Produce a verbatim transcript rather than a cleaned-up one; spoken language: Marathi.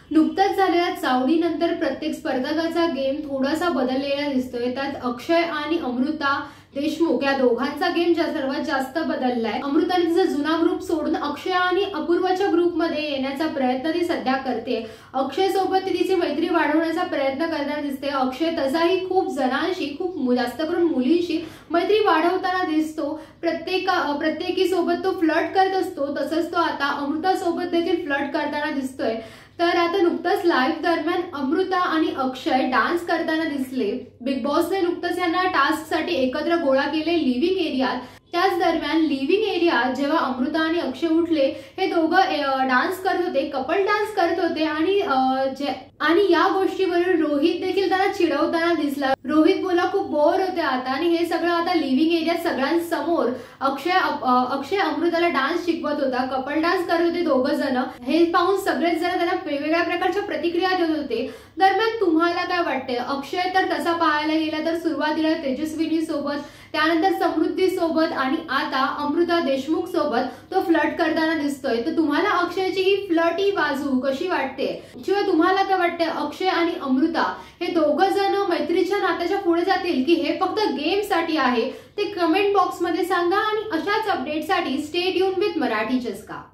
नुकताच झालेल्या चावडीनंतर प्रत्येक स्पर्धकाचा गेम थोडासा बदललेला दिसतोय। त्यात अक्षय आणि अमृता देशमुख या दोघांचा गेम सर्वात जास्त बदललाय। अमृताने तिचा जुना ग्रुप सोडून अक्षय आणि अपूर्वाच्या ग्रुपमध्ये येण्याचा प्रयत्न ती सध्या करते। अक्षय सोबत ती तिची मैत्री वाढवण्याचा प्रयत्न करताना दिसते। अक्षय तसाही खूप जणांशी, खूप जास्त करून मुलींशी मैत्री वाढवताना दिसतो। प्रत्येक प्रत्येकी सोबत तो फ्लर्ट करत असतो। तसंच तो आता अमृता सोबत देखील फ्लर्ट करताना दिसतोय। तर आता नुकताच लाईव्ह दरम्यान अमृता आणि अक्षय डान्स करताना दिसले। बिग बॉसने नुकताच यांना टास्क साठी एकत्र गोळा केले लिव्हिंग एरियात। त्याच दरम्यान लिव्हिंग एरियात जेव्हा अमृता आणि अक्षय उठले, हे दोघं डान्स करत होते, कपल डान्स करत होते आणि आणि या गोष्टीवरून रोहित देखील त्यांना चिडवताना दिसला। रोहित बोला खूप बोर होते आता आणि हे सगळं आता लिव्हिंग एरियात सगळ्यांसमोर अक्षय अक्षय अमृताला डान्स शिकवत होता, कपल डान्स करत होते दोघं जण। हे पाहून सगळेच जण त्यांना वेगवेगळ्या प्रकारच्या प्रतिक्रिया देत होते। दरम्यान तुम्हाला काय वाटते? अक्षय तर तसा पाहायला गेला तर सुरुवातीला तेजस्विनी सोबत, त्यानंतर समृद्धी सोबत आणि आता अमृता देशमुख सोबत तो फ्लर्ट करताना दिसतोय। तर तुम्हाला अक्षयची ही फ्लर्टी बाजू कशी वाटते? किंवा तुम्हाला काय वाटते अक्षय आणि अमृता हे दोघं जण मैत्रीच्या नात्याच्या पुढे जातील की हे फक्त गेम साठी आहे? ते कमेंट बॉक्स मध्ये सांगा आणि अशाच अपडेटसाठी स्टे ट्यून विथ मराठी चस्का।